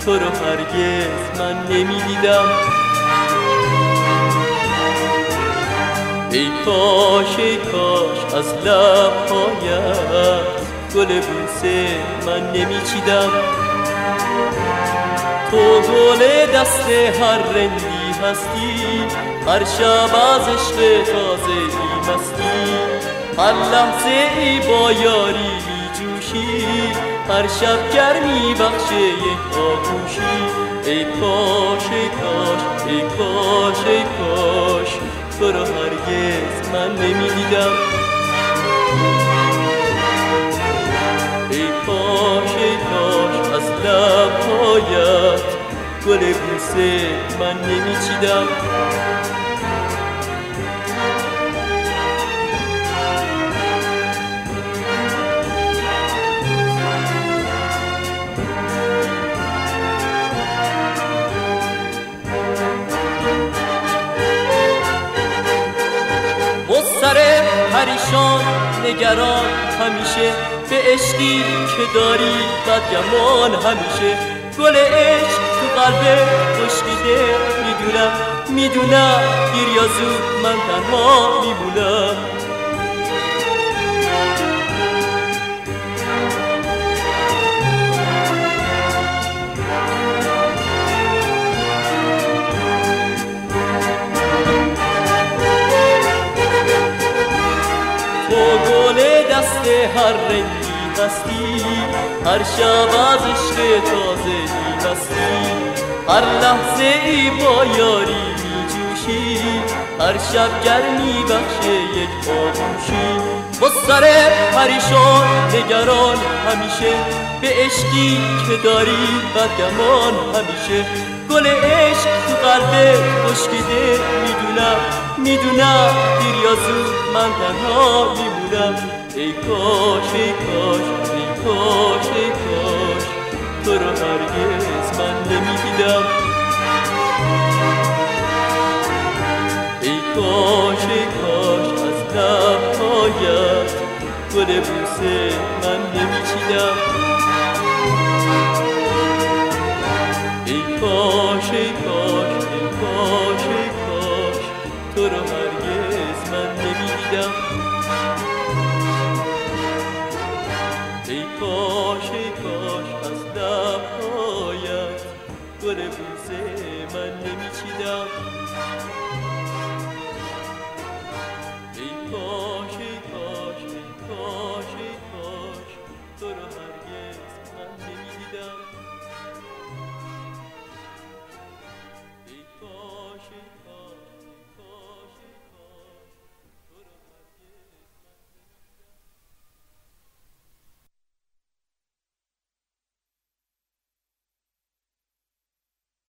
تو رو هرگز من نمیدیدم. ای کاش ای کاش از لبهایت گل بوسه من نمیچیدم. تو گل دست هر رندی هستی، هر شب از عشق تازه ای مستی، هر لحظه ای با یاری می جوشی، هر شب گرمی بخش یک آغوشی. ای کاش ای کاش ای کاش ای کاش تو رو هرگز من نمیدیدم. ای کاش ای کاش از لبهایت گل بوسه من نمیچیدم. سر پریشان نگران همیشه، به عشقی که داری بدگمان همیشه. گل عشق تو قلب خشکیده، میدونم دیر یا زود من تنها میمونم. دست هر رنگی هستی، هر شب از عشق تازه ای مستی، هر لحظه ای با یاری می جوشی، هر شب گرمی بخش یک آغوشی. با سر پریشان نگران همیشه، به عشقی که داری بدگمان همیشه. گل عشق تو قلب خشکیده، میدونم دیر یا زود من تنها میمونم. ای کاش ای کاش ای کاش ای کاش تو رو هرگز من نمیدیدم. ای کاش ای کاش از لبهایت گل بوسه من نمیچیدم. ای کاش ای کاش ای کاش ای کاش تو رو هرگز من نمیدیدم. ای کاش ای کاش از لبهایت گل بوسه من نمیچیدم.